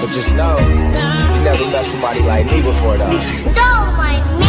But just know, you never met somebody like me before, though. Don't mind me.